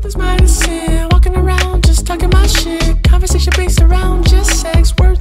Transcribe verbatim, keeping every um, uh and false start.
Nothing's medicine. Walking around just talking my shit. Conversation based around just sex. Words